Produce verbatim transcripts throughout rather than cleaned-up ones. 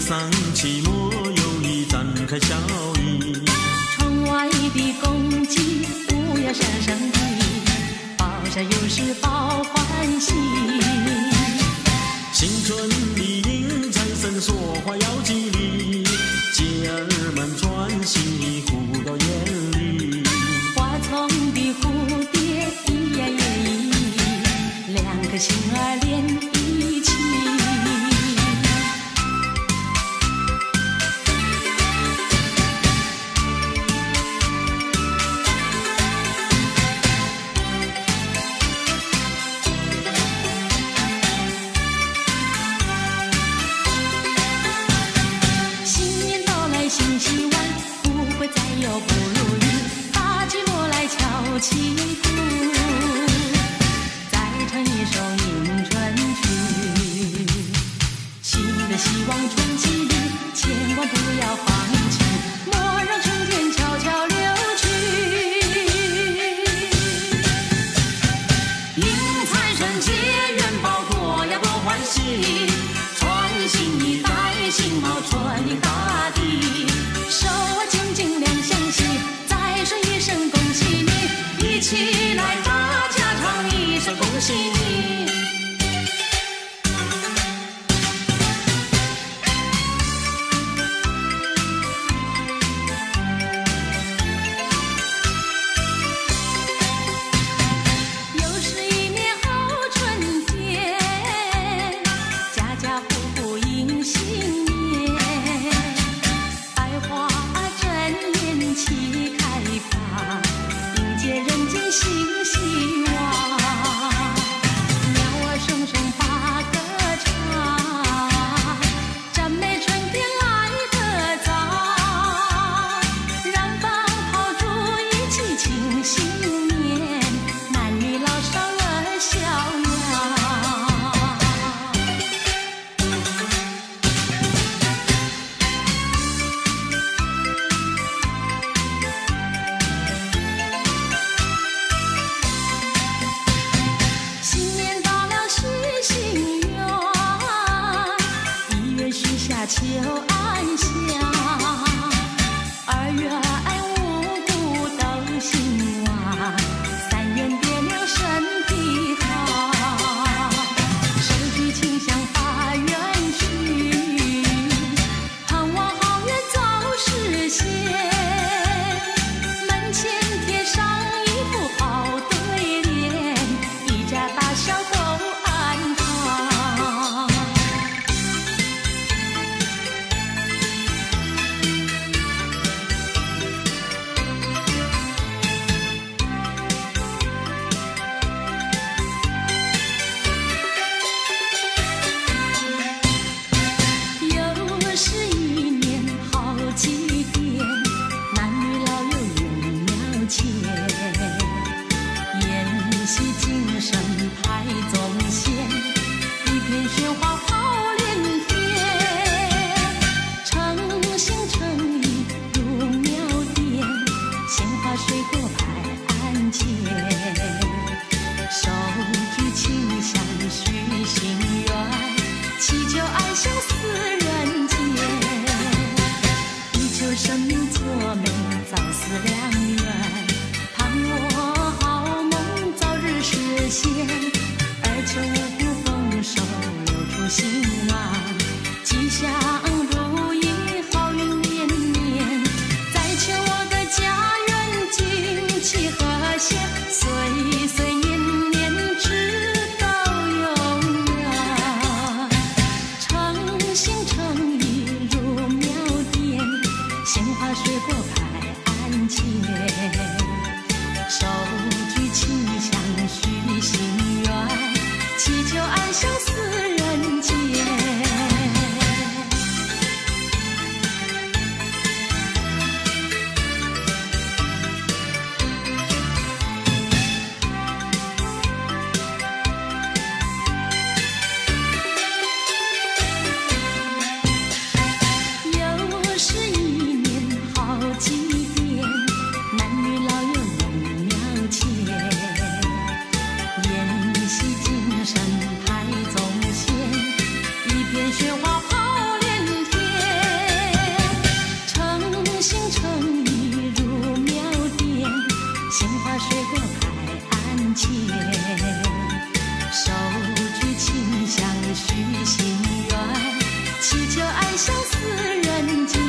丧期末又已展开笑意， 窗外的公鸡乌鸦声声的，报晓又是报欢喜。 新春里迎财神，说话要吉利，姐儿们专心护到眼里。 花丛的蝴蝶一呀也一，两颗心儿连一起。新希望不会再有不如意，把寂寞来敲起鼓，再唱一首迎春曲。新的希望春季里，千万不要放弃，莫让春天悄悄流去。迎财神接元宝，多呀多欢喜，穿新衣戴新帽，春迎大地。手啊紧紧两相惜，再说一声恭喜你，一起来大家唱一首恭喜你。又是一年好春天，家家户户迎新年，百花齐开放，迎接人间新希望。鸟儿声声把歌唱，赞美春天来得早，让放炮竹一起庆新年，男女老少乐逍遥。秋安详，二月五谷都兴旺，三元爹娘身体好，手举清香发愿许，盼望好愿早实现，门前贴上一副好对联，一家大小都安康。 相思人间。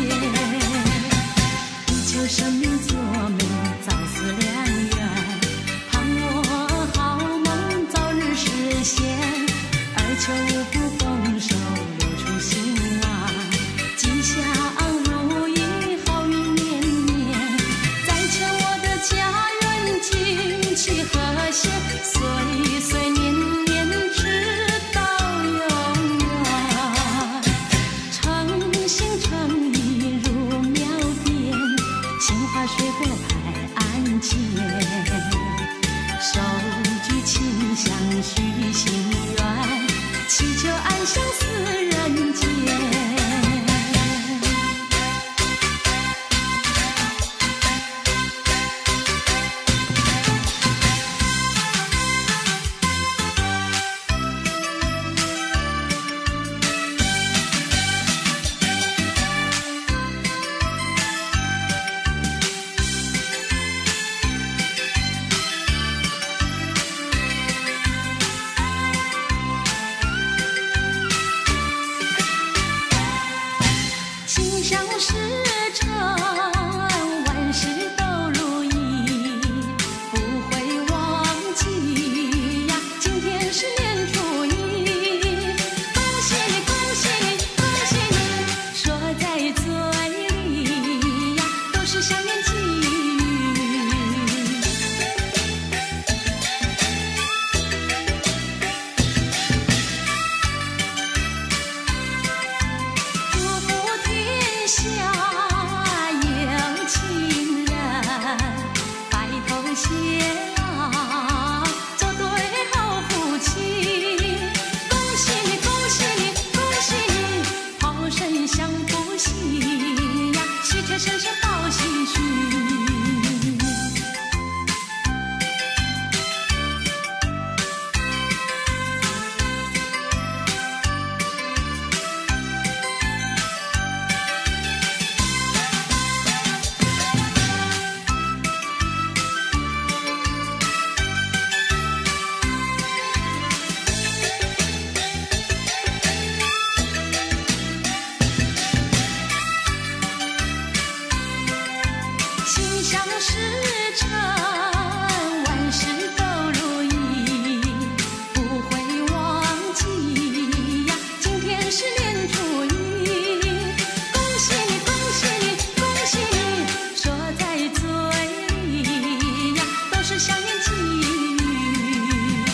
以求生命作美，早似良缘，盼我好梦早日实现，而求五福丰收，留出心安，吉祥如意，好运绵绵。再求我的家人景气和谐，岁岁年年直到永远。诚心诚意如妙典，杏花水果排案前，手举清香许心愿，祈求安相思人间。心想事成，万事都如意，不会忘记呀。今天是年初一，恭喜你，恭喜你，恭喜你，说在嘴里呀，都是香烟寄语。祝福天下有情人，白头偕老，做对好夫妻。恭喜你，恭喜你，恭喜你，好生享福喜呀，喜贴身上报喜讯。心想事成，万事都如意，不会忘记呀。今天是年初一，恭喜你，恭喜你，恭喜你，说在嘴里呀，都是香烟寄语。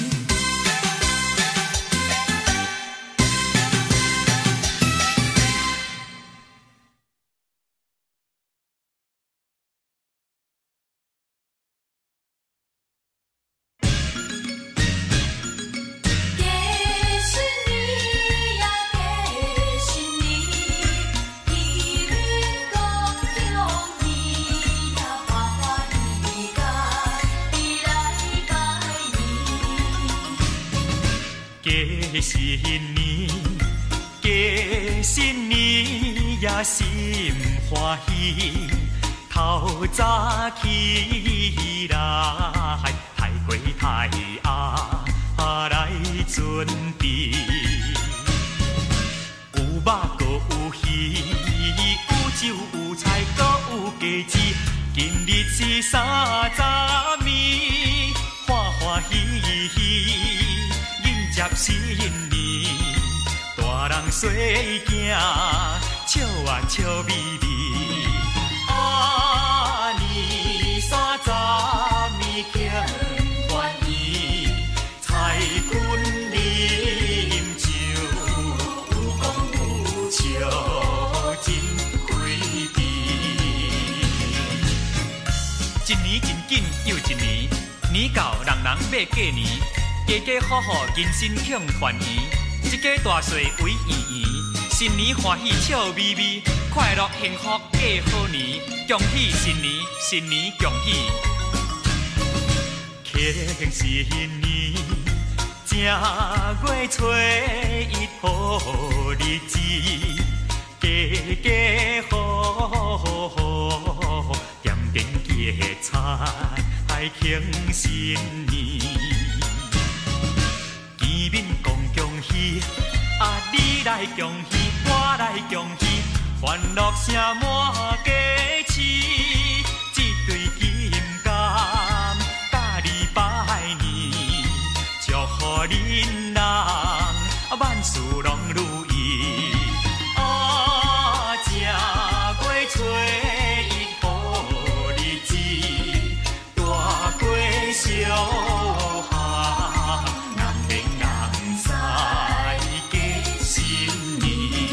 恭喜你呀，恭喜你，一日公中意呀，花花意家，你来拜年。 过新年，过新年呀，心欢喜。透早起来，太过太鸭来准备。有肉搁有鱼，有酒有菜搁有鸡子。今日是三十暝，欢欢喜喜迎接新年。大人细囝，笑啊笑眯眯。啊年三十暝庆团圆，彩裙饮酒，有讲有笑真开胃。一年真紧又一年，年到人人要过年，家家户户人心庆团圆，一家大细围圆圆，新年欢喜笑眯眯，快乐幸福过好年，恭喜新年，新年恭喜！庆新年，正月初一好日子，家家户户点点结彩庆新年。见面讲恭喜，啊你来恭喜，我来恭喜。 欢乐声满街市，一对金柑甲你拜年，祝福恁人万事拢如意。啊，正月初一好日子，大过小下，人免人知过新年。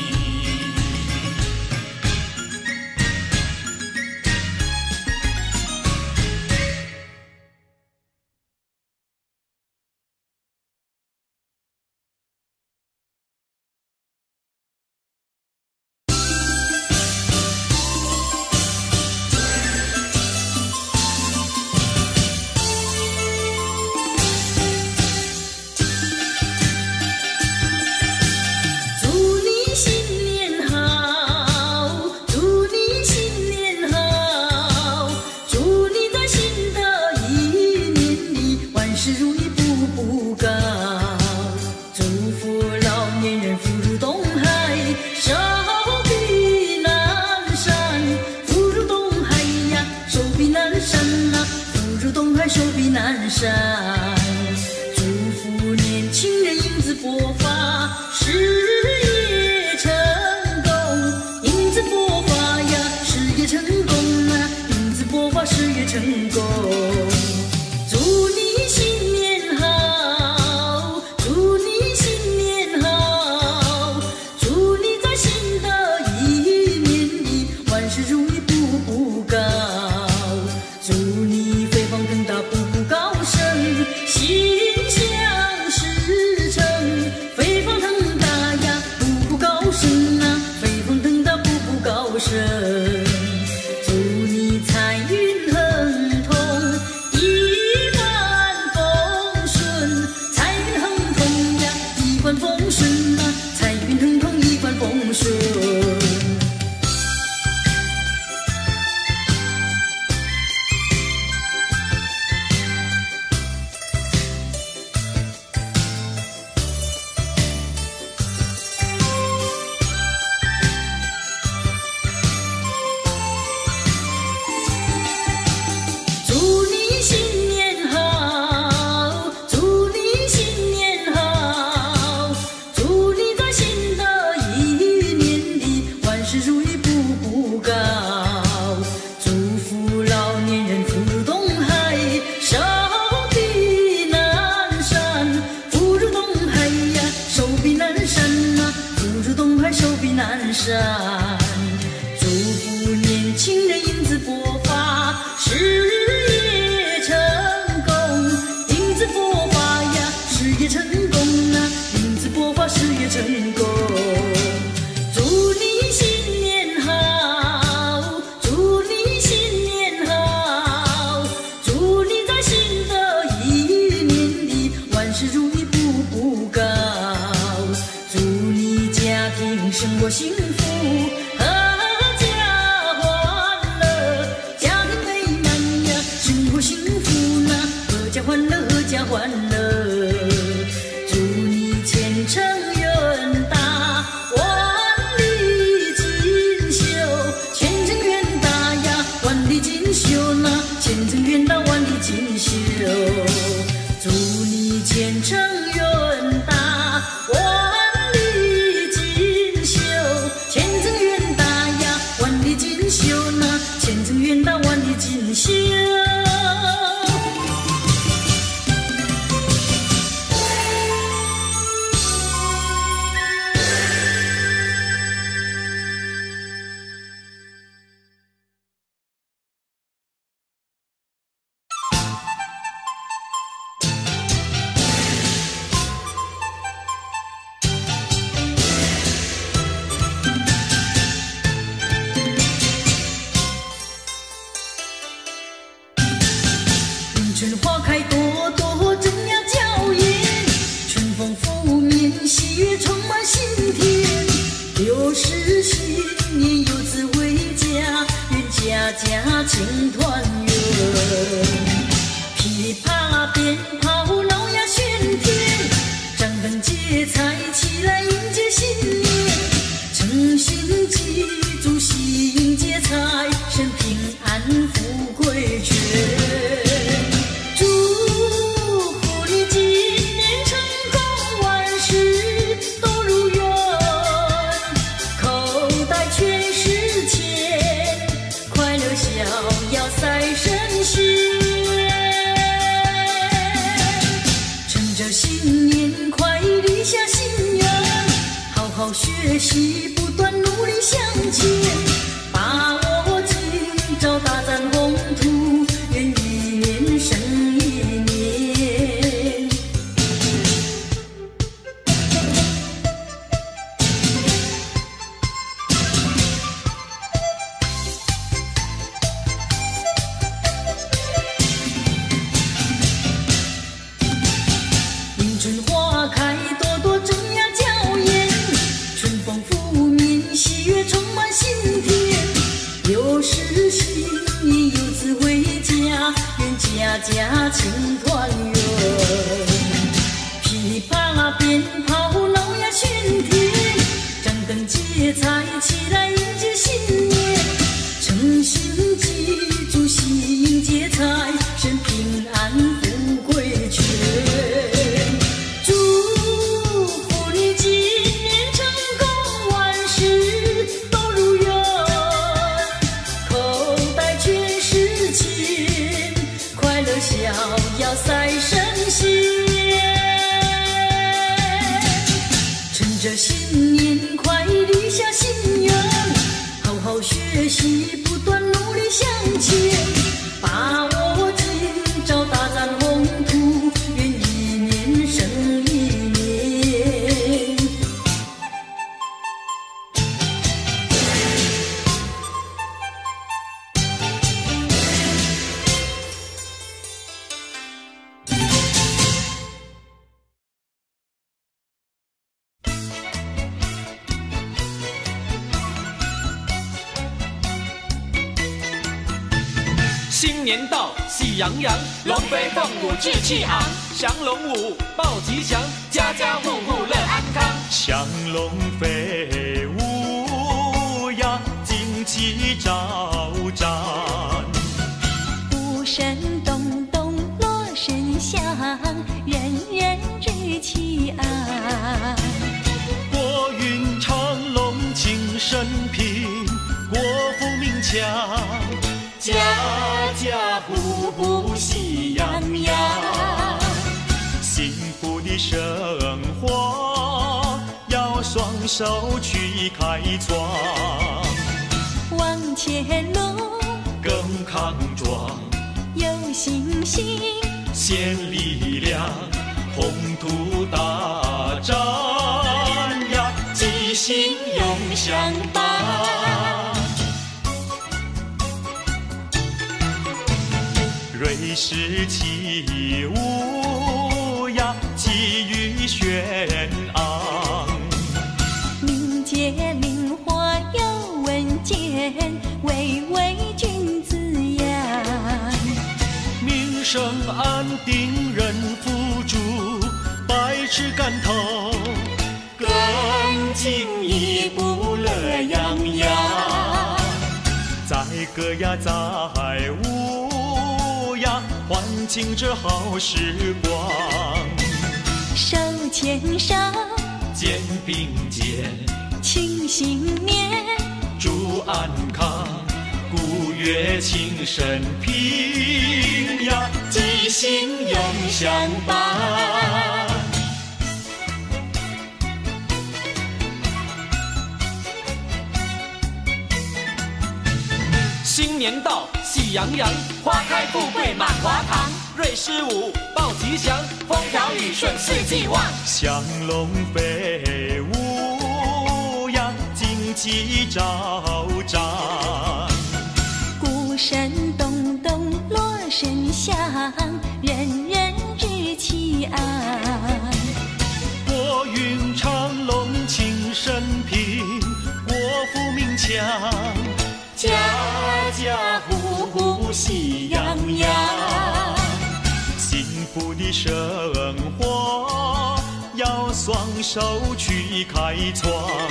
祝你新年好，祝你新年好，祝你在新的一年里万事如意步步高，祝福老年人福如东海，手臂南山，福如东海呀，手臂南山呐，福如东海，手臂南山。祝福年轻人英姿勃发，事业成功，英姿勃发呀，事业成功啊，英姿勃发，事业成功。祝你新年好，祝你新年好，祝你在新的一年里万事如意步步高，祝你飞黄腾达步步高升，心想事成，飞黄腾达呀，步步高升啊，飞黄腾达步步高升。祝你财运亨通，一帆风顺，财运亨通呀，一帆风顺啊，财运亨通，一帆风顺。祝你新年好，祝你新年好，祝你在新的一年里万事如意步步高，祝福老年人福如东海，手臂南山，福如东海呀，手臂南山呐，福如东海，手臂南山。祝福年轻人英姿勃发，事业成功，英姿勃发呀，事业成功啊，英姿勃发，事业成功。祝你新年好，祝你新年好，祝你在新的一年里万事如意步步高，祝你家庭生活幸福，阖家欢乐，家庭美满呀，生活幸福呐，阖家欢乐，阖家欢乐。祝你前程远大，万里锦绣，前程远大呀，万里锦绣呐，前程远大，万里锦绣。祝你前程远大，万里锦绣，前程远大呀，万里锦绣呐，前程远大，万里锦绣。春花开朵朵，正要娇艳，春风拂面，喜悦充满心田。又是新年，又自回家，愿家家庆团圆。噼啪鞭炮，闹呀喧天，张灯结彩，起来迎接新年。诚心记住学习，不断努力向前，把握今朝大展宏图，愿一年胜一年。迎春花开，朵朵争呀娇艳，春风拂面，喜悦充满心田。又是新年，游子回家，愿家家庆团圆。噼啪鞭炮闹呀喧天，张灯结彩起来迎接新年。诚心记住喜迎接财神，平安富贵全。祝福你今年成功，万事都如愿，口袋全是钱，快乐逍遥赛神仙。趁着新年快立下心愿，好好学习，不断努力向前，把握今朝大展宏图，愿一年胜一年。 新年到，喜洋洋，龙飞凤舞志气昂，降龙舞报吉祥，家家户户乐安康。 祥龙飞舞呀，旌旗招展。 鼓声咚咚锣声响，人人志气昂。 国运长隆庆生平，国富民强，家家户户喜洋洋。幸福的生活要双手去开创， 往前路更康壮， 有信心， 献力量，宏图大展呀，吉星永相伴。瑞士起舞呀，气宇轩昂。 民间灵活有稳健，位位君子扬。 民生安定人富足，百尺竿头，更进一步乐洋洋。载歌呀载舞呀，欢庆这好时光。 手牵手， 肩并肩， 庆新年， 祝安康，古乐庆生平呀，吉星永相伴。 新年到，喜洋洋，花开富贵满华堂。瑞士舞报吉祥，风调雨顺四季旺。 祥龙飞舞呀，旌旗招展。 鼓声咚咚锣声响，人人志气昂。 国运长隆庆生平，国富民强，家家户户喜洋洋。幸福的生活要双手去开创，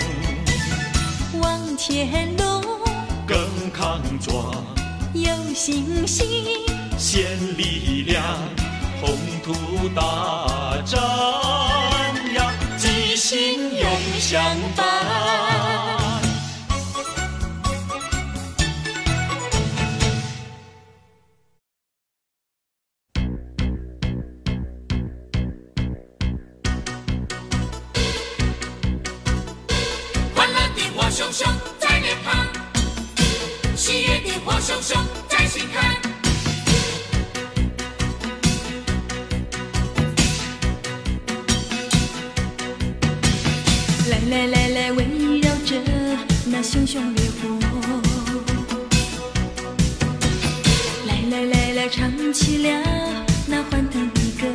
往前路更康壮， 有信心， 献力量，宏图大展呀，吉星永相伴。 熊熊在心坎。 来来来来，围绕着那熊熊烈火，来来来来，唱起了那欢腾的歌。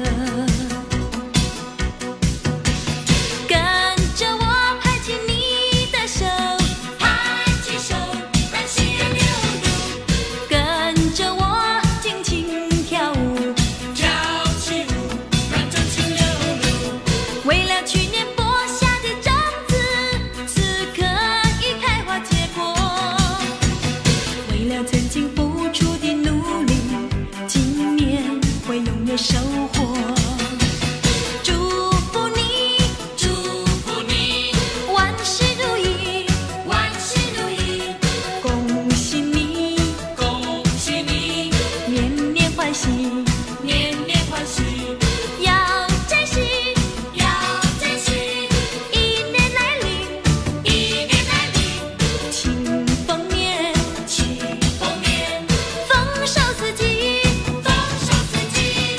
跟着我拍起你的手， 拍起手，让心源流露。 跟着我尽情跳舞， 跳起舞，让真情流露。 为了去年播下的种子，此刻已开花结果。为了曾经付出的努力，今年会永远收获。祝福你， 祝福你， 万事如意， 万事如意， 恭喜你， 恭喜你， 年年欢喜， 年年欢喜。 要珍惜， 要珍惜， 一年来临， 一年来临， 庆丰年， 庆丰年， 丰收四季。 丰收四季。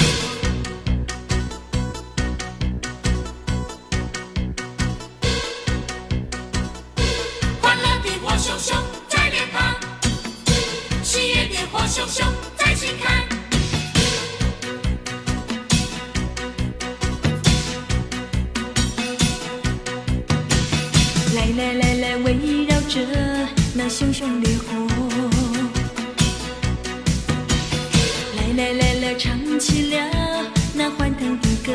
欢乐的火熊熊在脸庞，喜悦的火熊熊在心坎。 来来来来，围绕着那熊熊烈火，来来来来，唱起了那欢腾的歌。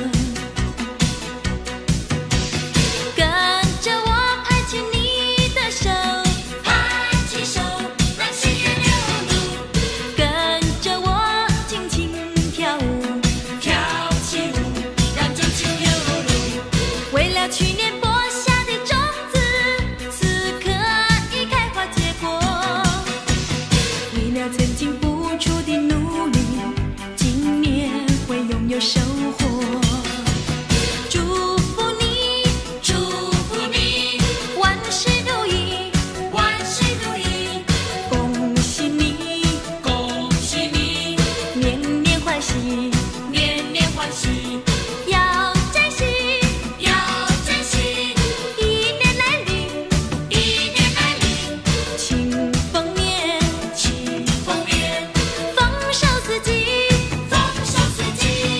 跟着我拍起你的手， 拍起手，让心源流露。 跟着我尽情跳舞， 跳起舞，让真情流露。 为了去年播下的种子，此刻已开花结果。为了曾经付出的努力，今年会拥有收获。祝福你， 祝福你， 万事如意， 万事如意， 恭喜你， 恭喜你， 年年欢喜， 年年欢喜。 要珍惜， 要珍惜， 一年来临， 一年来临， 庆丰年， 庆丰年， 丰收四季。 丰收四季。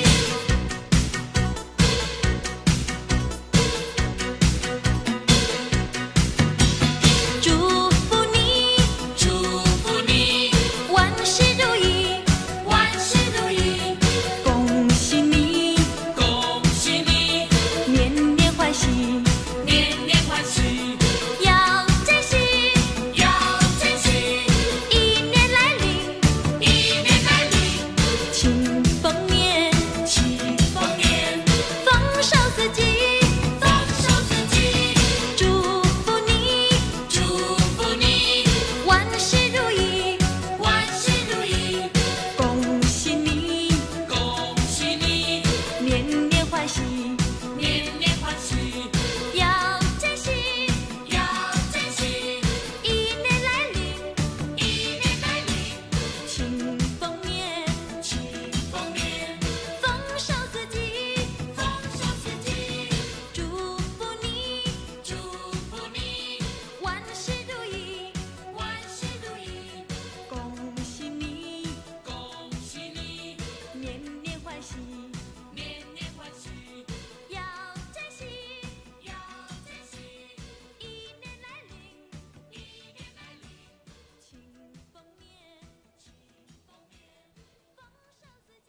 祝福你， 祝福你， 万事如意， 万事如意， 恭喜你， 恭喜你， 年年欢喜， 年年欢喜。 要珍惜， 要珍惜， 一年来临， 一年来临， 庆丰年， 庆丰年， 丰收四季。 丰收四季。 祝福你， 祝福你， 万事如意， 万事如意， 恭喜你， 恭喜你， 年年欢喜， 年年欢喜。 要珍惜， 要珍惜， 一年来临， 一年来临， 庆丰年， 庆丰年， 丰收四季。 丰收四季。 祝福你， 祝福你， 万事如意， 万事如意， 恭喜你， 恭喜你， 年年欢喜， 年年欢喜。 要珍惜， 要珍惜， 一年来临， 一年来临， 庆丰年， 庆丰年。 丰收四季。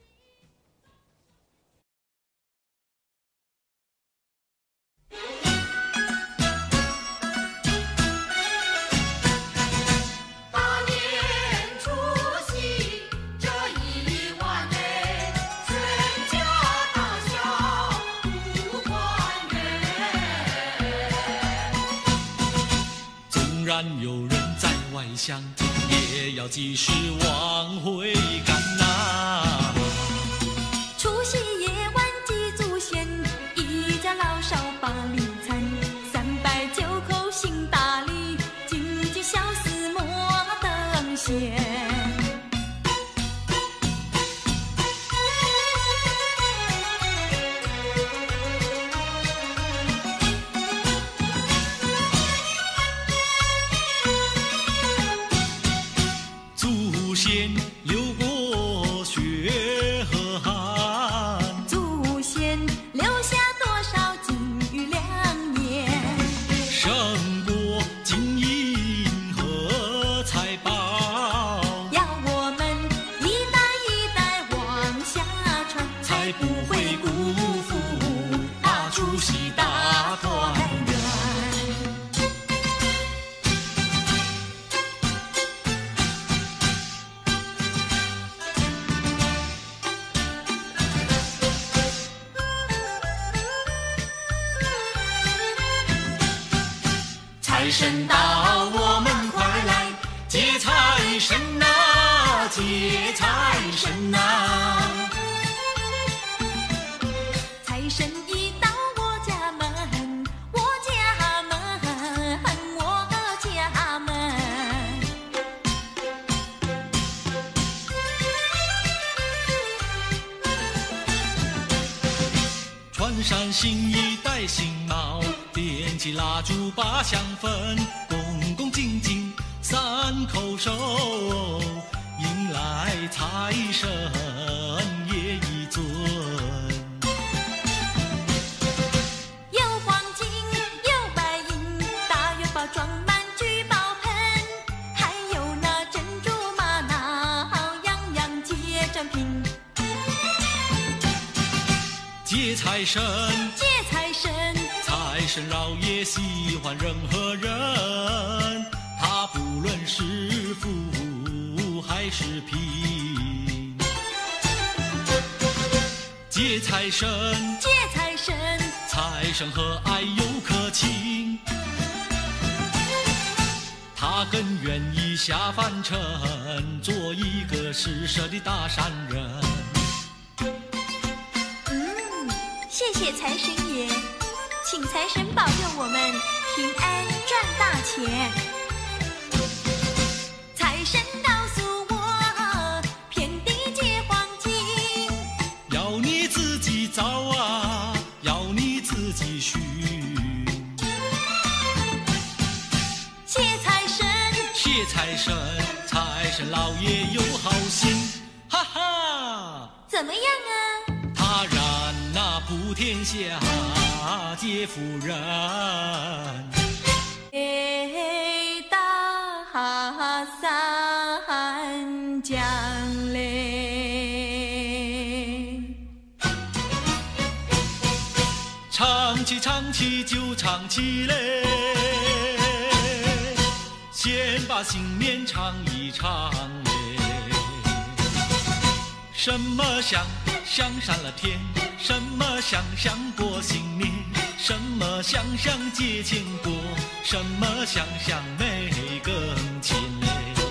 大年除夕这一晚内，全家大小不团圆。 纵然有人在外乡听，也要及时往回赶呐、 除夕夜晚祭祖先，一家老少把礼餐，三拜九叩行大礼，紧紧相思莫等闲。 现。 祖先流过血和汗， 祖先留下多少金玉良言， 胜过金银和财宝， 要我们一代一代往下传， 才不会辜负啊除夕大团圆。财神到，我们快来接财神呐、接财神呐、财神一到我家门，我家门，我家门。穿上新衣，戴新帽，点起蜡烛把香焚，恭恭敬敬三叩首，迎来财神爷一尊。 有黄金，有白银，大元宝装满聚宝盆，还有那珍珠玛瑙，样样皆珍品。 接财神， 接财神， 财神老爷喜欢任何人，他不论是富还是贫。接财神， 接财神， 财神和蔼又可亲，他更愿意下凡尘，做一个施舍的大善人。 谢谢财神爷，请财神保佑我们平安赚大钱。财神告诉我，遍地皆黄金， 要你自己找啊，要你自己寻。 谢财神， 谢财神，财神老爷有好心，哈哈。 怎么样啊？ 他然那普天下皆富人。 哎，大伞降嘞， 唱起唱起就唱起嘞，先把新年唱一唱嘞。什么香香上了天，什么香香过新年，什么香香结钱过，什么香香没更钱嘞。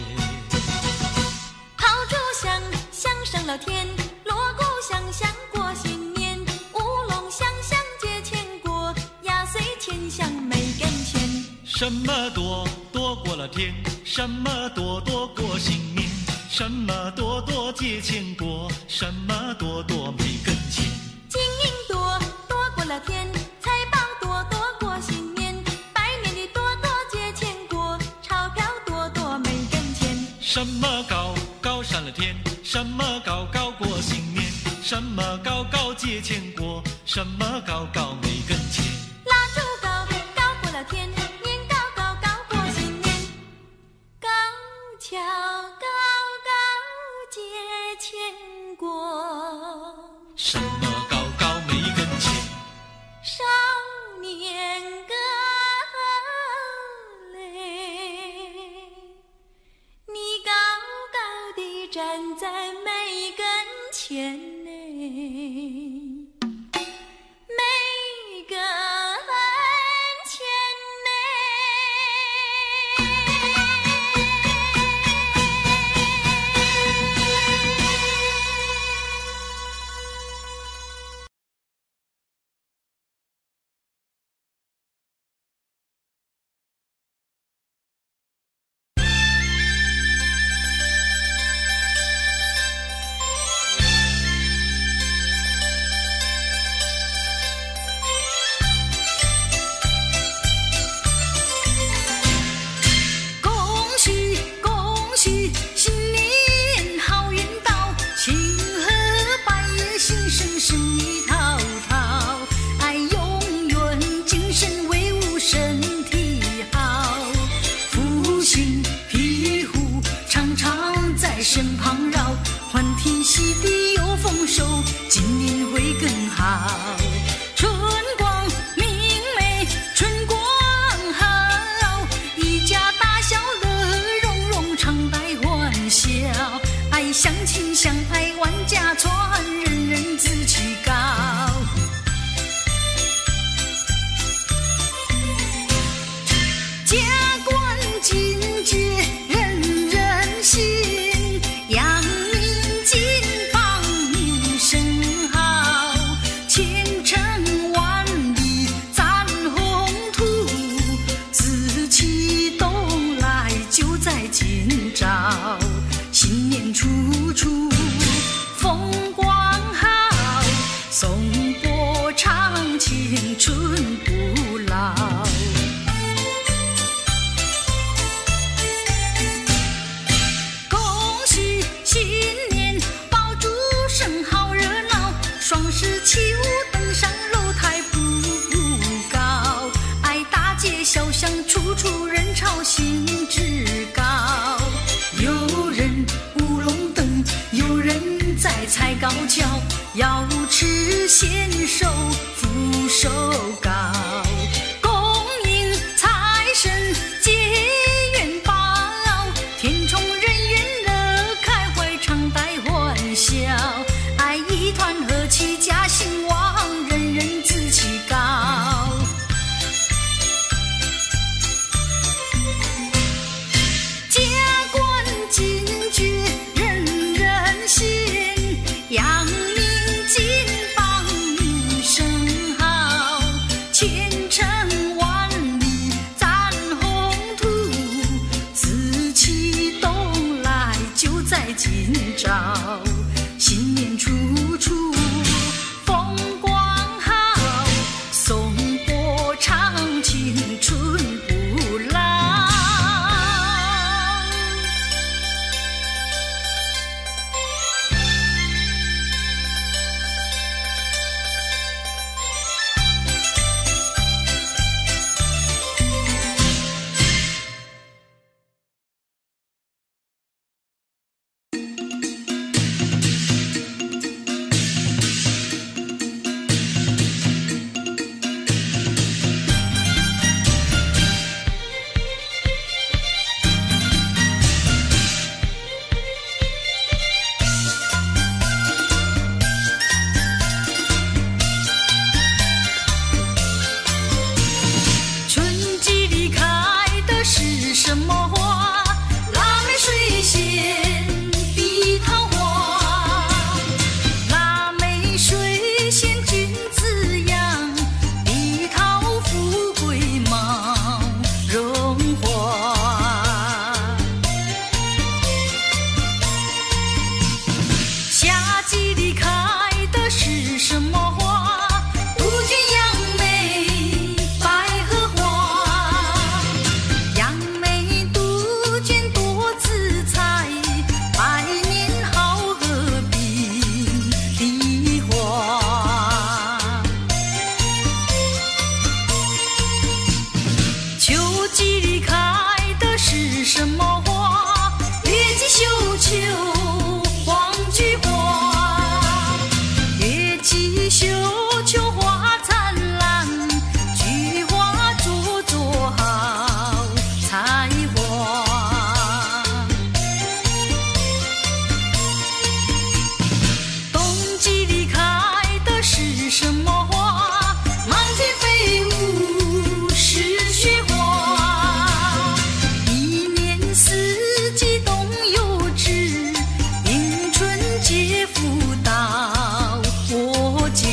炮竹响响上了天，锣鼓响响过新年，乌龙响响结钱过，压岁钱响没跟钱。 什么多多过了天，什么多多过新年，什么多多结钱过，什么多多没跟钱。 金银多多过了天，财宝多多过新年，百年的多多结钱过，钞票多多没跟钱。 什么高高上了天，什么高高过新年，什么高高结钱过，什么高高没跟钱。 蜡烛高高过了天，年高高高过新年，高跷高高结钱过。 什么高高没跟钱。 少年歌嘞，你高高地站在每根前嘞，每根前嘞。 身旁绕，欢天喜地有丰收，今年会更好。春光明媚，春光好，一家大小乐融融，常带欢笑。爱相亲相爱万家传，人人志气高。家官进爵人人信，扬名金榜名声好，前程万里展宏图，紫气东来就在今朝。新年处处风光好，颂钵唱青春不老。恭喜新年，爆竹声好热闹，双十起舞登上楼台步步高，爱大街小巷处处人潮兴致高。有人舞龙灯，有人在踩高跷，瑶池献寿福寿高，恭迎财神结元宝，天宠人缘乐开怀，常带欢笑。爱一团和气家兴旺，人人志气高。家官进爵人人信，扬名金榜名声好，前程万里展宏图，紫气东来就在今朝。新年处处风光好，颂钵唱青春不老。春季里开的是什么花？腊梅水仙碧桃花。腊梅水仙君子养，碧桃富贵毛荣华。夏季里开的是什么花？杜鹃杨梅百合花。杨梅杜鹃多姿彩，百年好合并梨花。秋季里开的是什么花？月季绣球黄菊花。月季绣球花灿烂，菊花灼灼好才华。冬季里开的是什么花？满天飞舞是雪花。一年四季冬有枝，迎春节福到我家。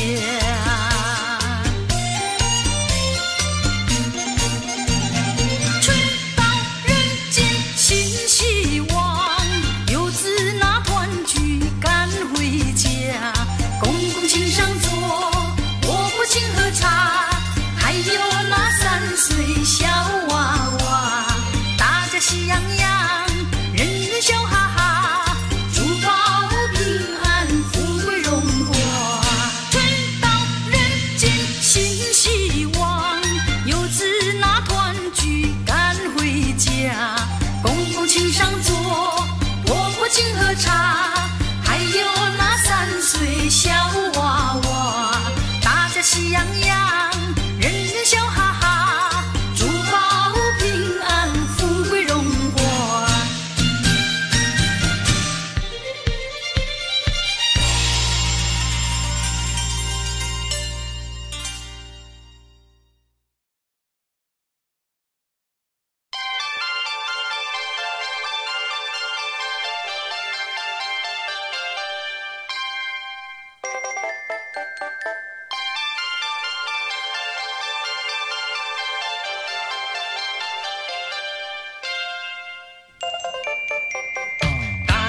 春到人间新希望，游子那团聚赶回家。公公请上座，婆婆请喝茶，还有那三岁小娃娃，大家喜洋洋，人人笑哈哈，珠宝平安，富贵荣华。春到人间新希望，游子那团聚赶回家。公公请上座，婆婆请喝茶。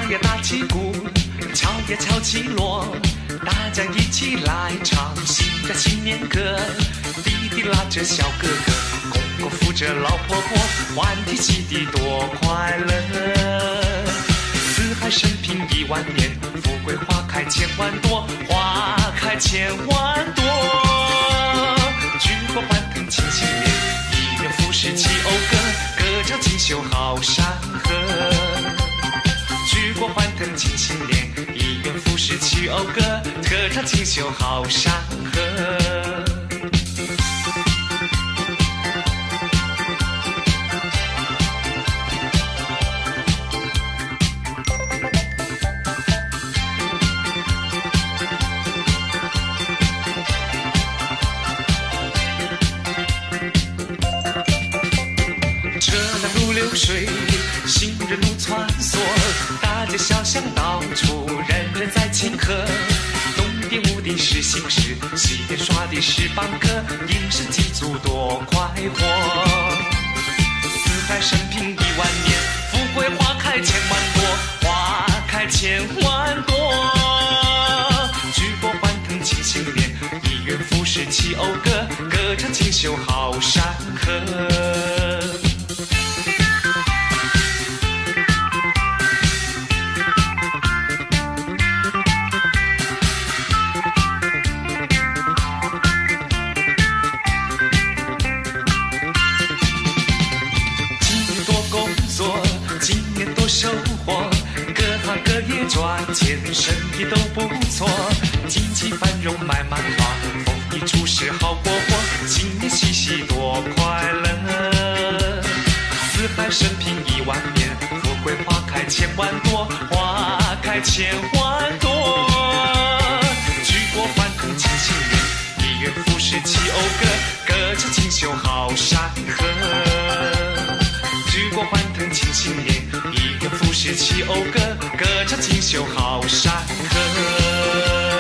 呀打起鼓，敲呀敲起锣，大家一起来唱新的新年歌。弟弟拉着小哥哥，公公扶着老婆婆，欢天喜地多快乐。四海升平一万年，富贵花开千万朵，花开千万朵。举国欢腾庆新年，一元复始齐讴歌，歌唱锦绣好山河。举国欢腾庆新年，一元复始齐讴歌，歌唱锦绣好山河。水，行人路穿梭，大街小巷到处人人在庆贺。东点武丁是新时，西点耍的是邦歌，应是祭祖多快活。四海升平一万年，富贵花开千万朵，花开千万朵。举国欢腾庆新年，一元复始齐讴歌，歌唱锦绣好山河。收获，各行各业赚钱，生意都不错，经济繁荣满满花，丰衣足食好过活，新年喜喜多快乐。四海升平一万年，富贵花开千万朵，花开千万朵。举国欢腾庆新年，一元复始齐讴歌，歌唱锦绣好山河。举国欢腾庆新年，一元复始齐讴歌，歌唱锦绣好山河。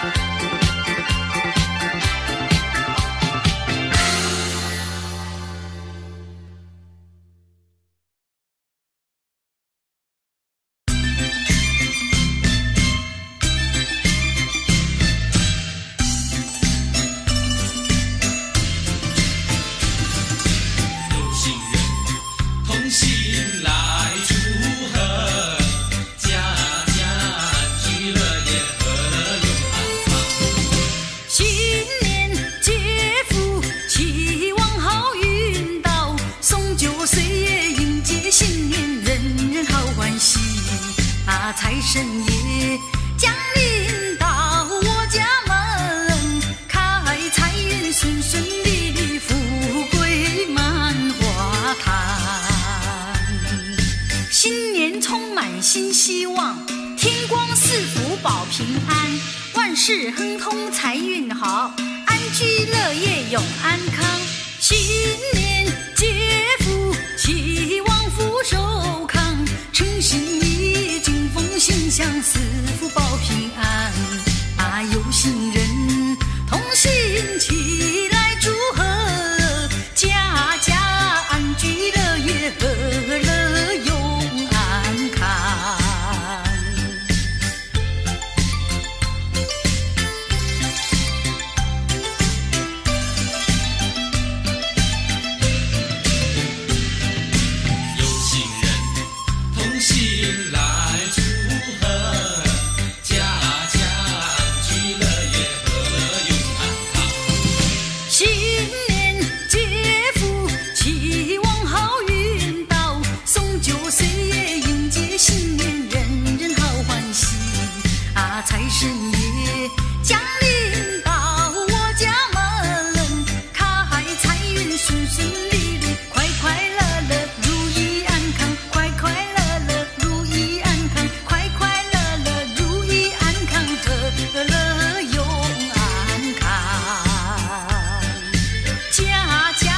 财神爷降临到我家门，开财运顺顺利利，富贵满花坛。新年充满新希望，天光赐福保平安，万事亨通财运好，安居乐业永安康。新年接福，期望福寿康，诚心意敬奉心想，四福保平安。啊，有心人同心齐来祝贺，家家安居乐业，和乐永安康。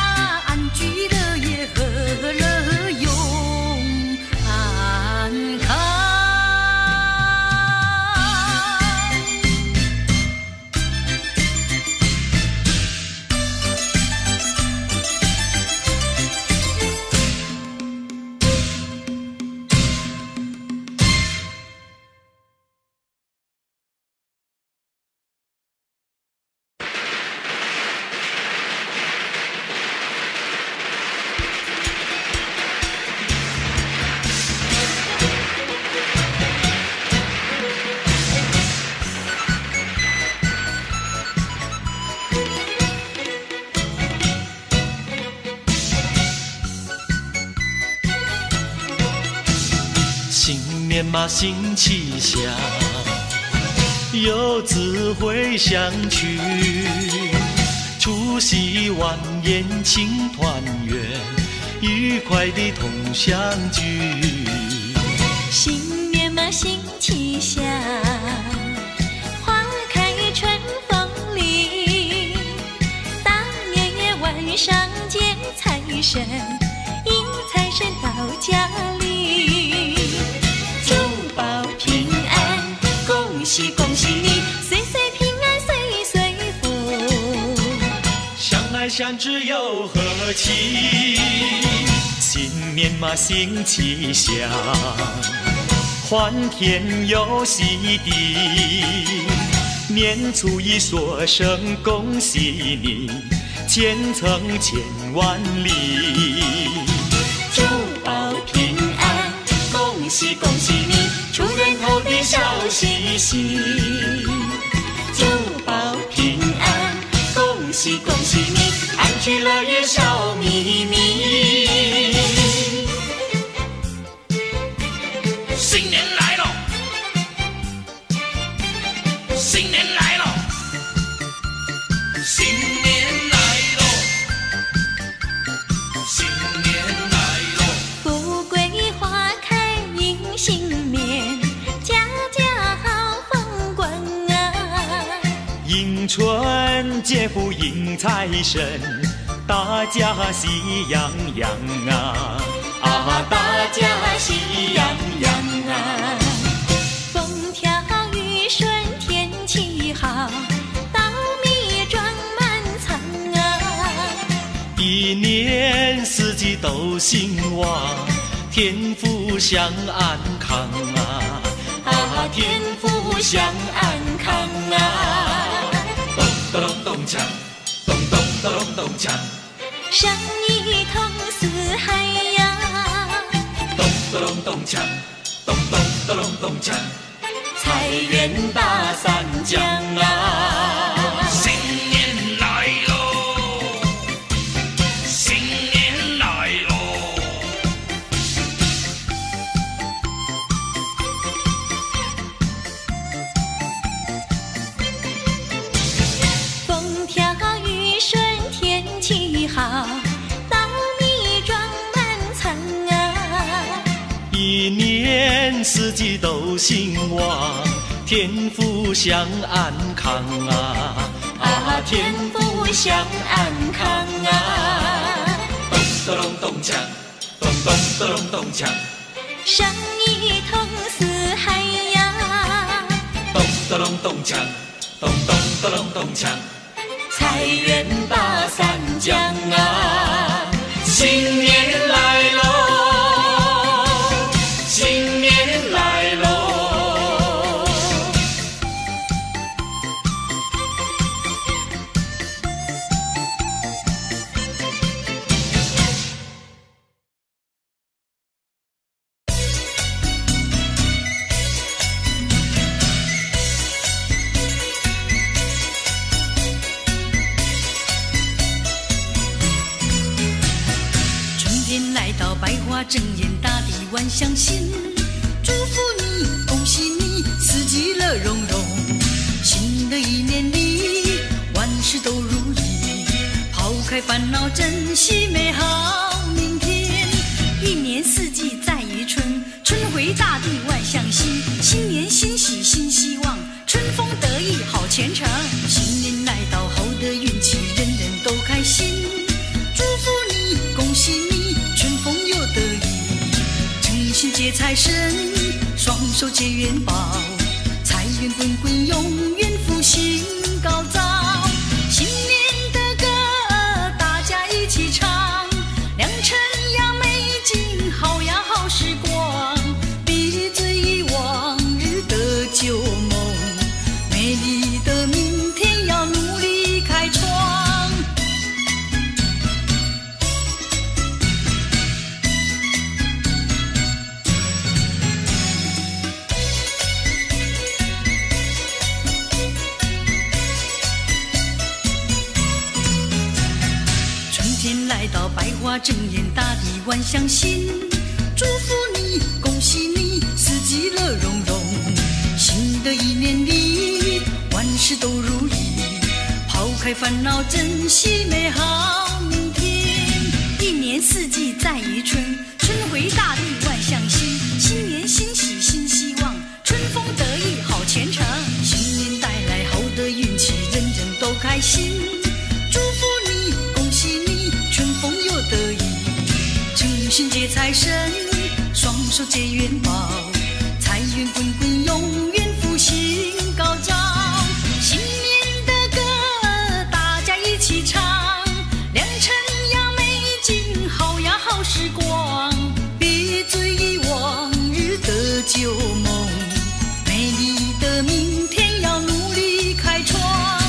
安康。 年嘛新气象，有智慧相取，除夕晚宴庆团圆，愉快地同相聚。 新年嘛新气象，花开春风里，大年夜晚上见财神，迎财神到家里，珠宝平安，恭喜恭喜你，岁岁平安岁岁福， 相爱相知又和气，新年嘛新气象，欢天又喜地，年初一说声恭喜你，前程千万里。 珠宝平安，恭喜恭喜你，出人头地笑嘻嘻。珠宝平安，恭喜恭喜你，安居乐业笑眯眯。 新年来了，新年来了，新年来了，新年来了。 富贵花开迎新年，家家好风光啊！ 迎春接福迎财神，大家喜洋洋啊！啊，大家喜洋洋啊！ 风调雨顺天气好，稻米装满仓啊！ 一年四季都兴旺，天福享安康啊！啊，天福享安康啊！ 咚咚咚咚锵，咚咚咚咚咚锵， 生意通四海呀！ 咚咚咚咚锵，咚咚咚咚咚锵， 财源大三江啊！ 新年来喽，新年来喽。 风调雨顺天气好，稻米装满仓啊！ 一年四季都兴旺，天福享安康啊！啊，天福享安康啊！ 咚咚咚锵，咚咚咚咚锵， 生意通四海呀！ 咚咚咚锵，咚咚咚咚锵， 财源大三江啊！ 新年来喽，新年来喽！ 春天来到，百花争艳，大地万象新。祝福你，恭喜你，四季乐融融。新的一年里，万事都如意，抛开烦恼，珍惜美好明天。一年四季在于春，春回大地万象新。新年新喜新希望，春风得意好前程。新年来到，好的运气，人人都开心。祝福你，恭喜你，春风又得意，诚心接财神，双手接元宝，财源滚滚，永远福星高照。新年的歌，大家一起唱，良辰呀美景，好呀好时光，闭嘴忆往日的旧梦，美丽的明天要努力开创。来到百花争艳，大地万象新。祝福你，恭喜你，四季开烦恼，珍惜美好明天。一年四季在于春，春回大地万象新。新年新喜新希望，春风得意好前程。新年带来好的运气，人人都开心。祝福你，恭喜你，春风又得意。诚心接财神，双手接元宝，财源滚滚，永远福星高照。新年的歌大家一起唱，良辰呀美景，好呀好时光。别醉忆往日的旧梦，美丽的明天要努力开创。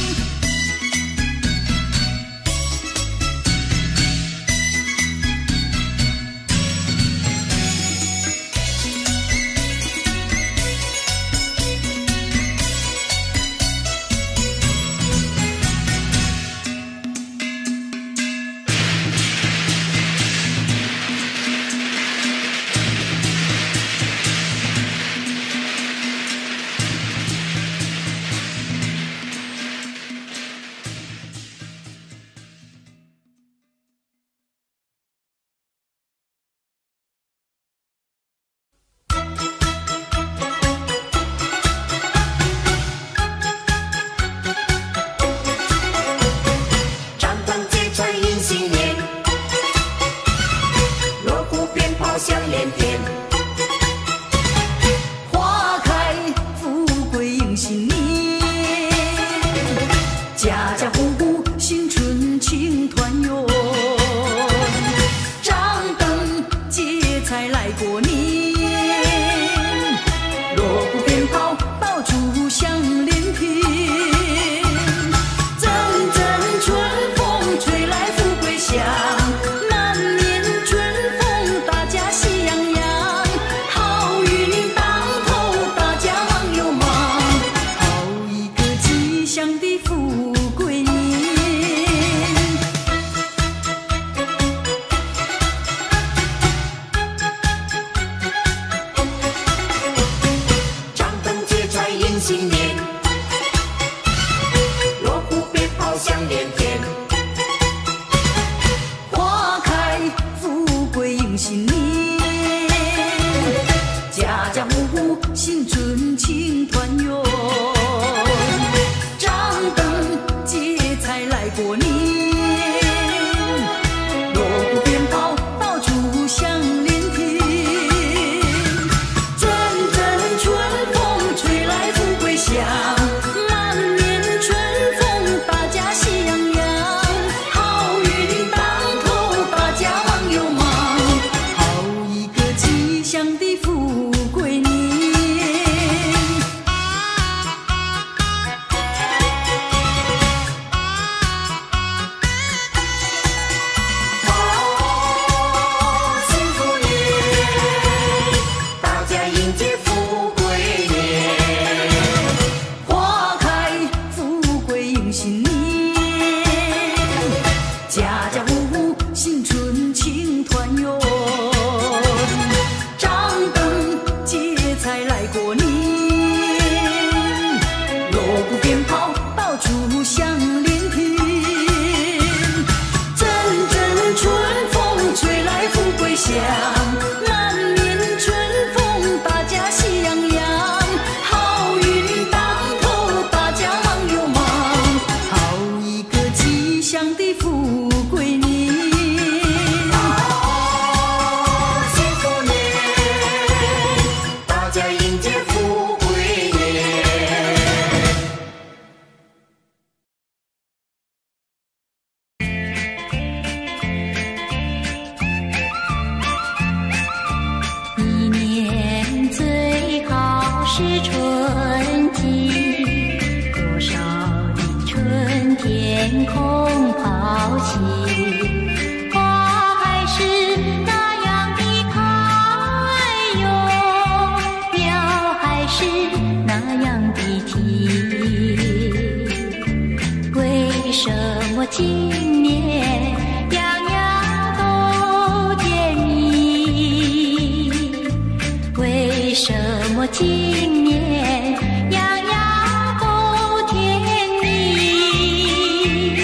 今年样样都甜蜜。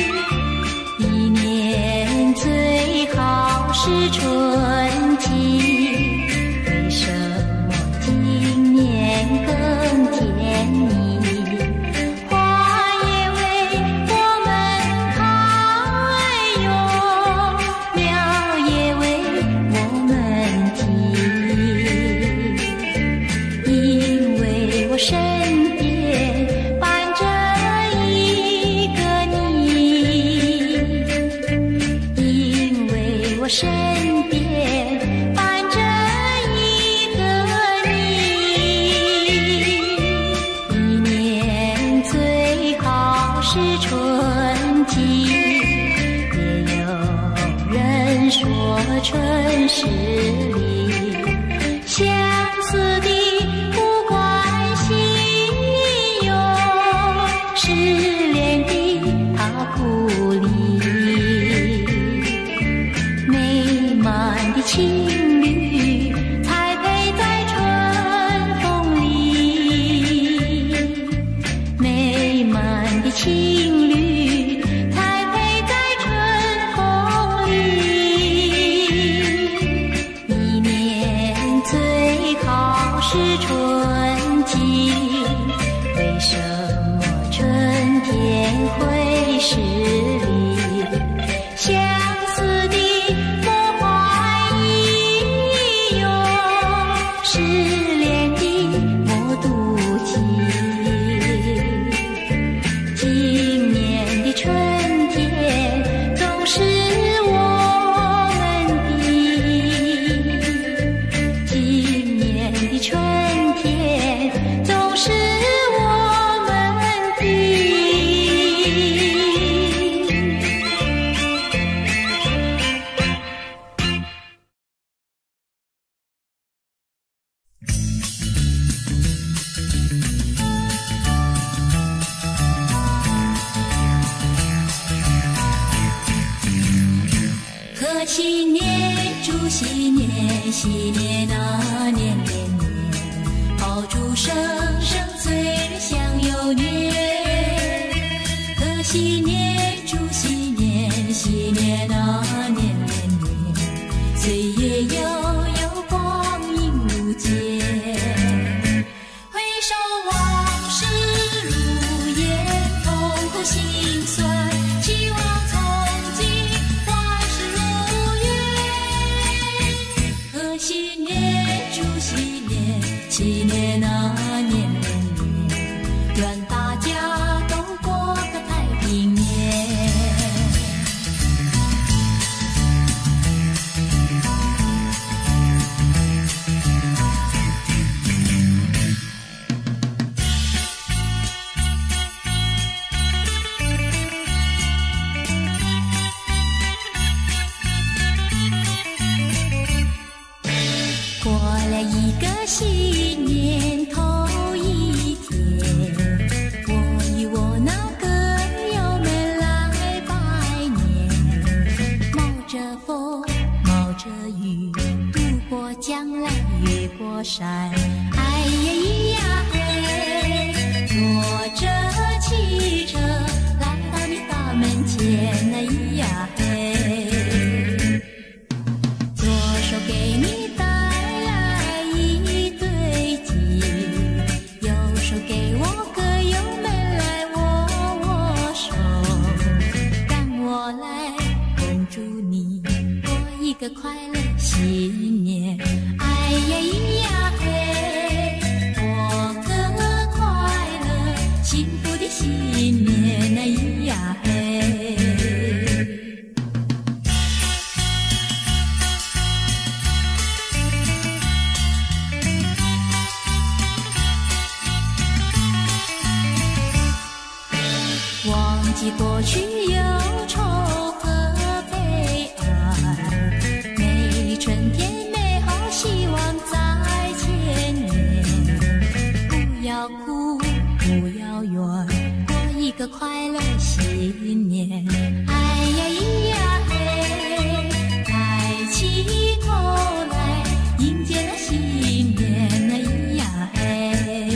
好是春季，为什么春天会是离？相思的莫怀疑哟，失恋的莫妒忌。今年的春天总是我们的，今年的春天总是我们的。贺新年，祝新年，喜年啊年年年，爆竹声声催人想又年。贺新年，祝新年，喜年啊年年年，岁月悠悠，光阴如箭。回首往事如烟，痛苦心酸，期望从今万事如愿。贺新年，祝新年，喜年啊年年年，愿大家都过个太平年。过了一个新年头一天，我与我那个友们来拜年，冒着风，冒着雨，渡过江来，越过山，哎呀咿呀嘿，坐着汽车来到你大门前，哎咿呀嘿，左手给你带来一对鸡，右手给我个友们来握握手，让我来恭祝你过一个快乐新年，哎呀咿呀嘿，过个快乐幸福的新年，哎咿呀嘿。忘记过去忧愁和悲哀，美丽春天，美好希望在前面。不要哭，不要怨，过一个快乐新年。哎呀咿呀嘿，抬起头来，迎接那新年。哎咿呀嘿。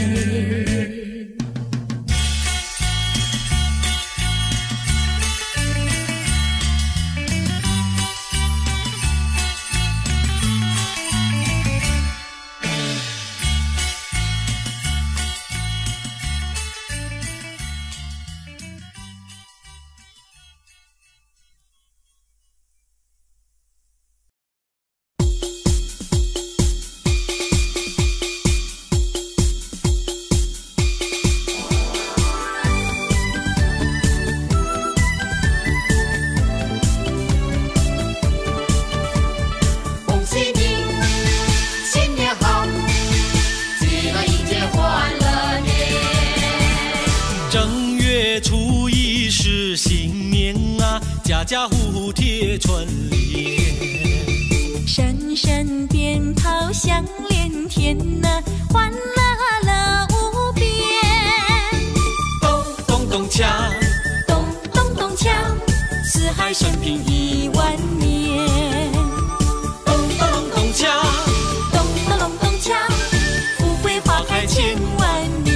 家家户户贴春联， 声声鞭炮响连天呐，欢乐乐无边。 咚咚咚锵， 咚咚咚锵，四海升平一万年。 咚咚咚咚锵， 咚咚咚咚锵，富贵花开千万年。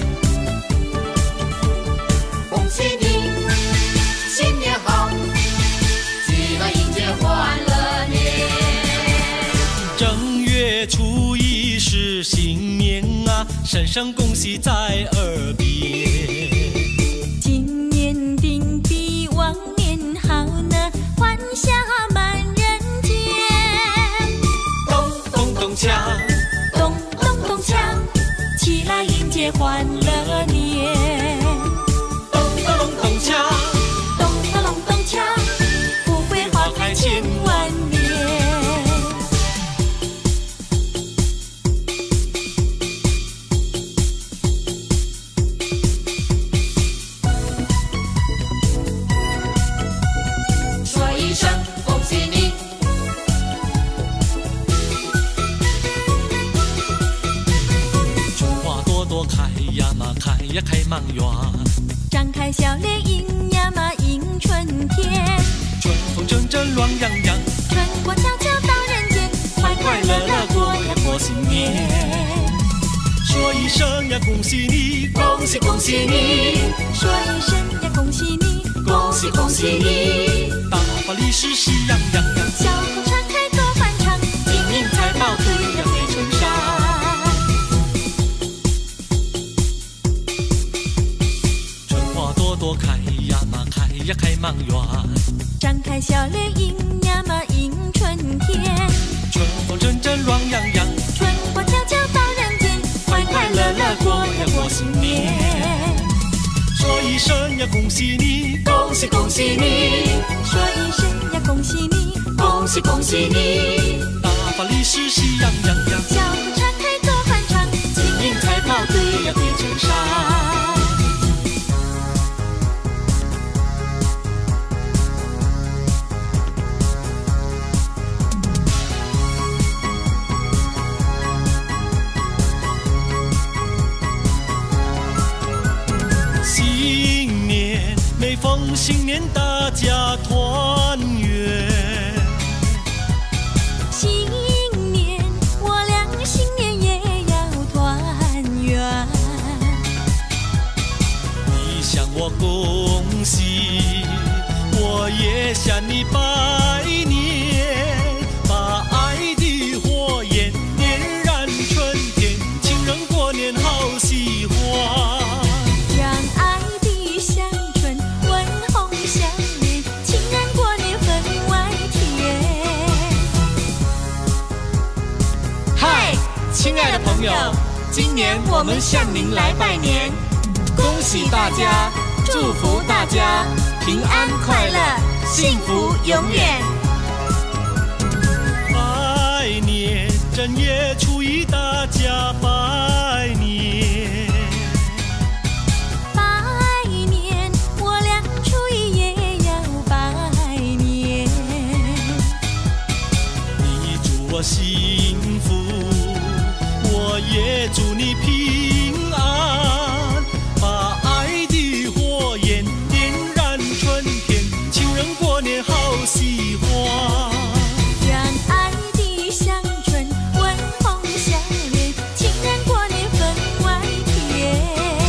恭喜你，新年好， 是新年啊，声声恭喜在耳边。 今年定比往年好呢，欢笑满人间。 咚咚咚锵， 咚咚咚锵，起来迎接欢乐年。 咚咚咚咚锵， 咚咚咚咚锵，富贵花开千万年。 说一声恭喜你， 春花朵朵开呀嘛，开呀开满园。 张开笑脸迎呀嘛迎春天， 春风阵阵暖洋洋， 春过悄悄到人间，快快乐乐过呀过新年。 说一声呀恭喜你， 恭喜恭喜你，说一声呀恭喜你，恭喜恭喜你。 大发利是喜洋洋洋， 小口常开多欢畅，金银财宝堆呀堆成山。 春花朵朵开呀嘛，开呀开满园。 张开笑脸迎呀嘛迎春天， 春风阵阵暖洋洋， 春过悄悄到人间，快快乐乐过呀过新年。 说一声呀恭喜你， 恭喜恭喜你，说一声呀恭喜你，恭喜恭喜你。 大发利是喜洋洋洋， 小口常开多欢畅，金银财宝堆呀堆成山。 新年每逢新年大家团圆。 新年我俩新年也要团圆。 你向我恭喜，我也向你拜年，把爱的火焰点燃春天，情人过年好喜欢。 让爱的香醇温红相连，情人过年分外甜。 嗨，亲爱的朋友，今年我们向您来拜年，恭喜大家，祝福大家平安快乐，幸福永远。 拜年，正月初一大家拜年。 拜年，我俩初一也要拜年。 你祝我幸福，我也祝你平安，把爱的火焰点燃春天，情人过年好喜欢。 让爱的香醇温红相连，情人过年分外甜。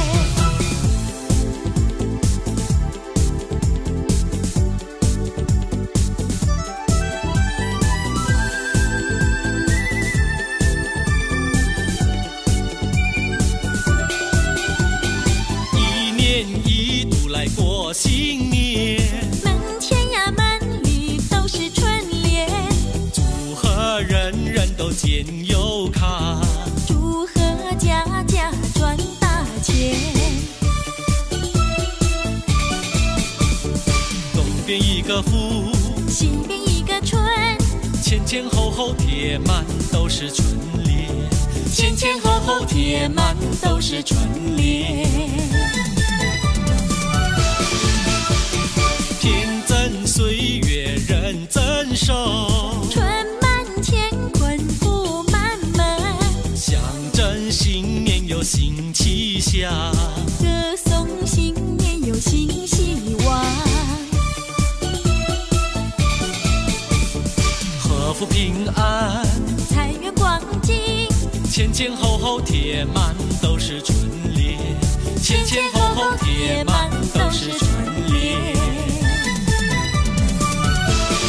一年一度来过新年， 门前呀门里都是春联， 祝贺人人都见有看。 祝贺家家赚大钱。 东边一个福， 西边一个春， 前前后后贴满都是春联，前前后后贴满都是春联。天增岁月人增寿， 春满乾坤福满门， 象征新年有新气象。 歌颂新年有新希望。 贺福平安， 财源广进， 前前后后贴满都是春联，前前后后贴满都是春联。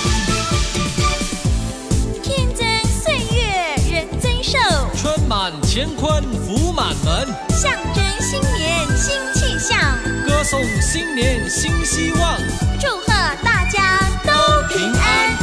天增岁月人增寿， 春满乾坤福满门， 象征新年新气象， 歌颂新年新希望， 祝贺大家都平安。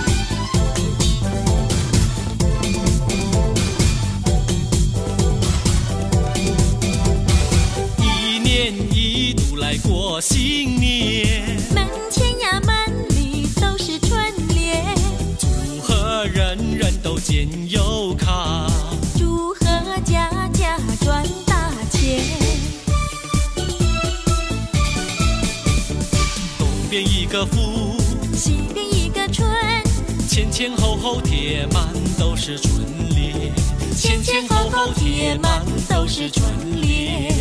一年一度来过新年， 门前呀门里都是春联， 祝贺人人都见有卡， 祝贺家家赚大钱。 东边一个福， 西边一个春， 前前后后贴满都是春联，前前后后贴满都是春联。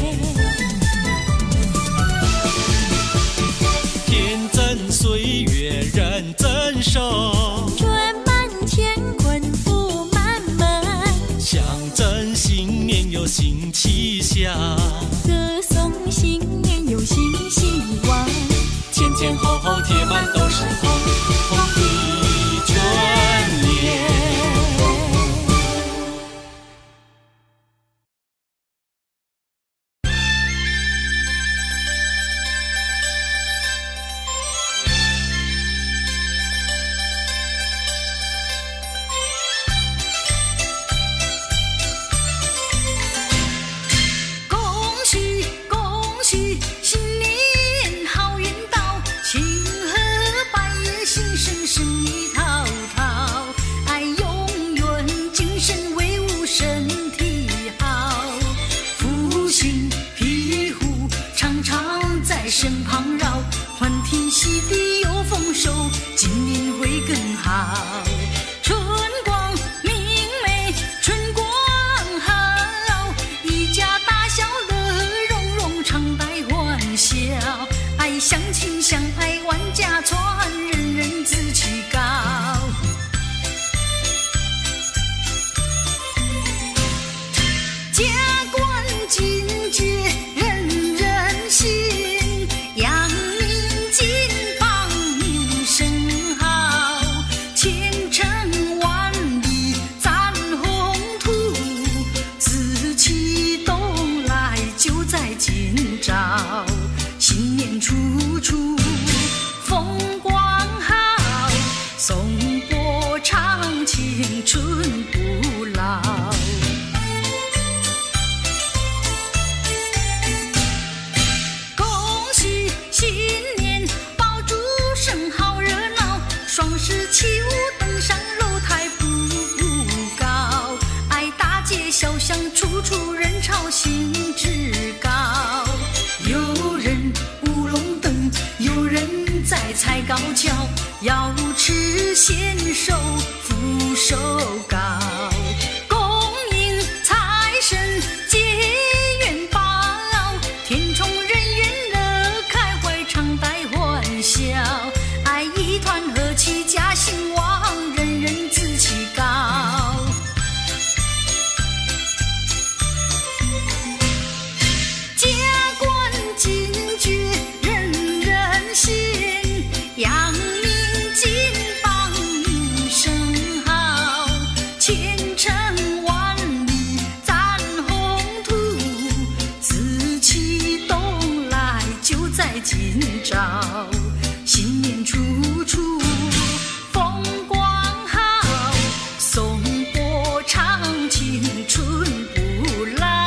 天增岁月人增寿， 春满乾坤福满门， 象征新年有新气象， 歌颂新年有新希望。 前前后后贴满都是红红的春联。 恭喜恭喜，新年好运到，庆贺百业兴盛，生意滔滔。爱永远精神威武，身体好。福星庇护，常常在身旁绕。欢天喜地有丰收，今年会更好。春光明媚，春光好，一家大小乐融融，常带欢笑。爱相亲相爱万家传，人人志气高。家官进爵，人人信，扬名金榜名声好，前程万里展宏图，紫气东来就在今朝。新年处处风光好，颂钵唱青春不老。恭喜新年，爆竹声好热闹，双十起舞登上楼台步步高。爱大街小巷处处人潮兴致高，有人舞龙灯，有人在踩高跷，要吃仙寿福寿高。恭迎财神接元宝，天宠人缘乐开怀，常带欢笑。爱一团和气家兴旺，人人志气高。家官进爵，人人信，扬名金榜名声好，前程万里展宏图，紫气东来就在今朝。新年处处风光好，颂钵唱青春不老。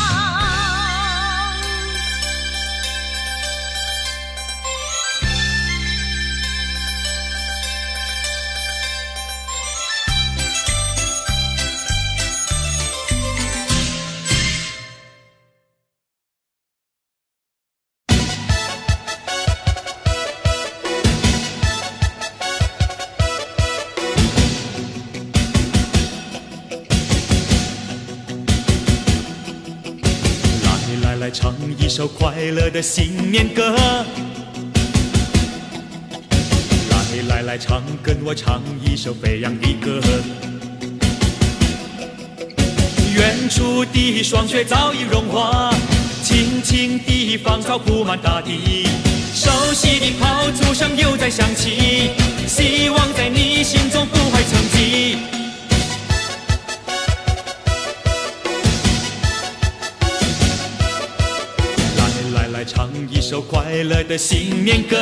来来唱一首快乐的新年歌，来来来唱，跟我唱一首飞扬的歌。远处的霜雪早已融化，轻轻地芳草铺满大地，熟悉的炮竹声又在响起，希望在你心中不会沉寂。 的新年歌。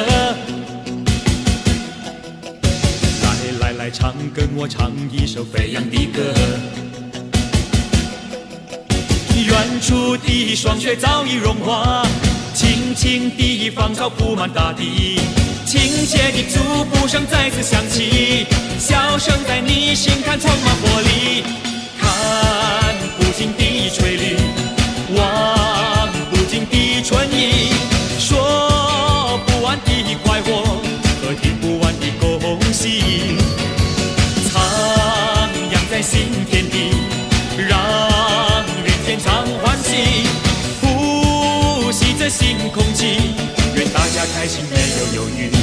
来来来，唱，跟我唱一首飞扬的歌。远处的霜雪早已融化，轻轻地芳草铺满大地。亲切的祝福声再次响起，笑声在你心坎充满活力。看不尽的翠绿，望不尽的春意，说不完的快活和听不完的恭喜，徜徉在新天地，让人间常欢喜，呼吸着新空气，愿大家开心没有忧郁。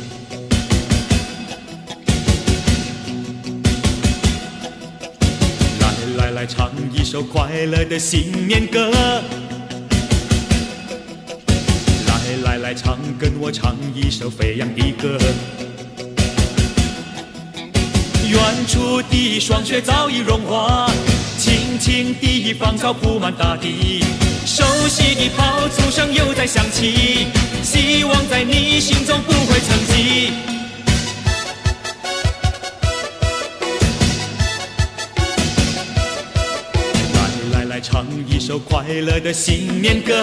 来来来，唱一首快乐的新年歌。来来来，唱，跟我唱一首飞扬的歌。远处的霜雪早已融化，轻轻地芳草铺满大地。熟悉的炮竹声又在响起，希望在你心中不会沉寂。来来来，唱一首快乐的新年歌。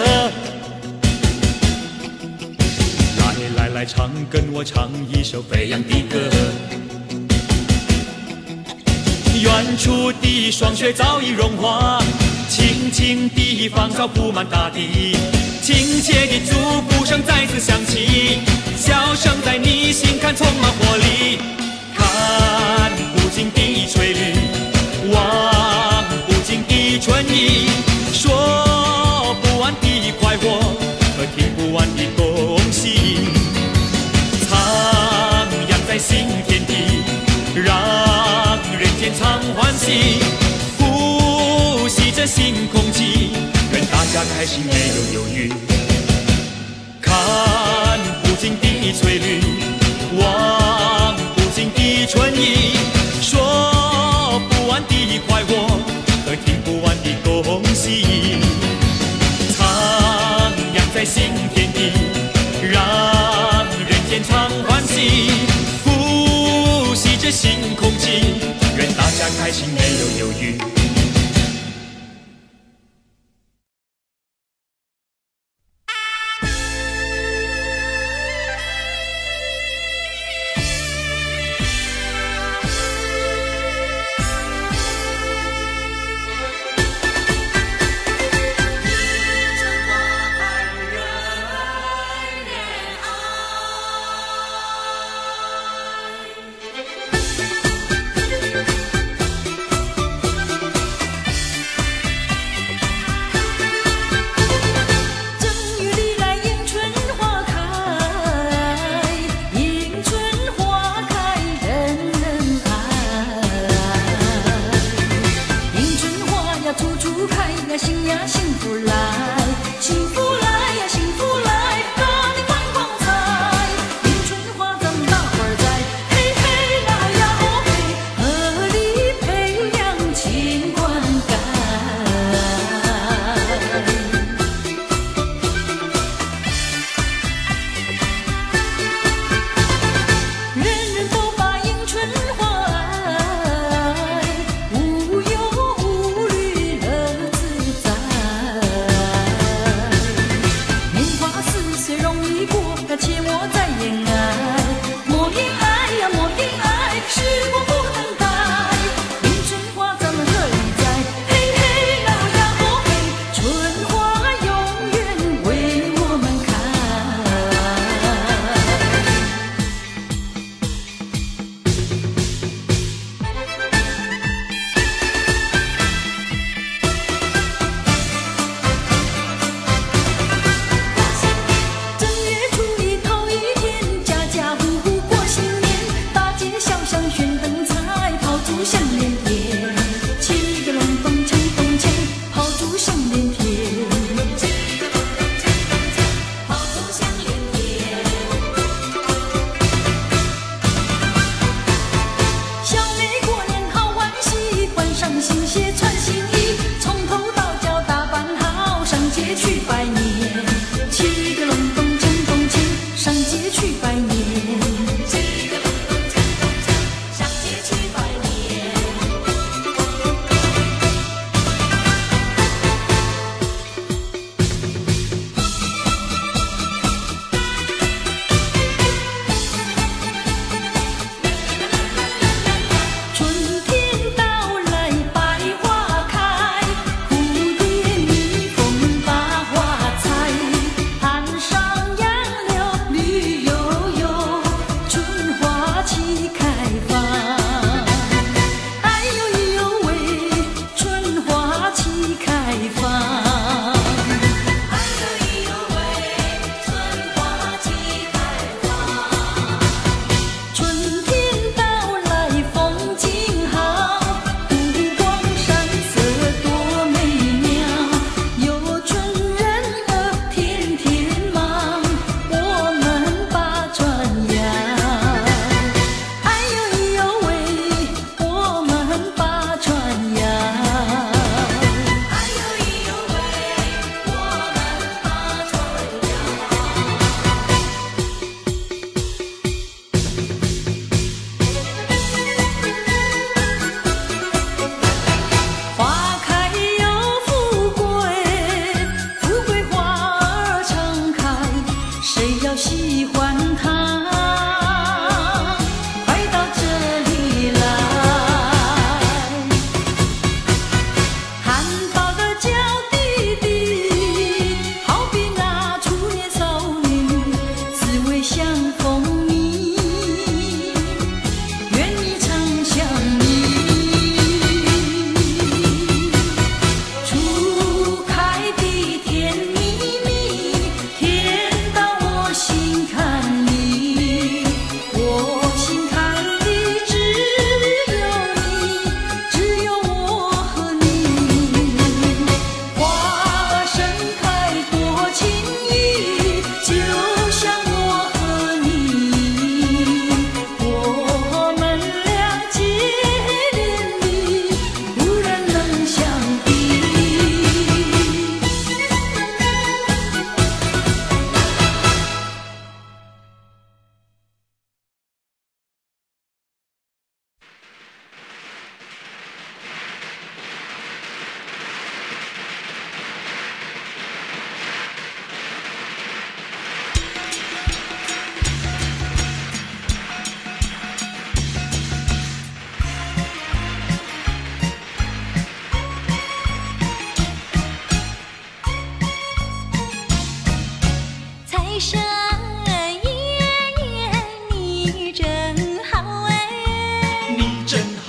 来来来，唱，跟我唱一首飞扬的歌。远处的霜雪早已融化，轻轻地芳草铺满大地。亲切的祝福声再次响起，笑声在你心坎充满活力。看不尽的翠绿，望不尽的春意，说不完的快活和听不完的恭喜，徜徉在新天地，让人间常欢喜，呼吸着新空气，愿大家开心没有忧郁。看不尽的翠绿，望不尽的春意，说不完的快活和听不完的恭喜，徜徉在新天地，让人间常欢喜，呼吸着新空气，愿大家开心没有忧郁。 切莫再言爱，莫言爱呀，莫言爱，是。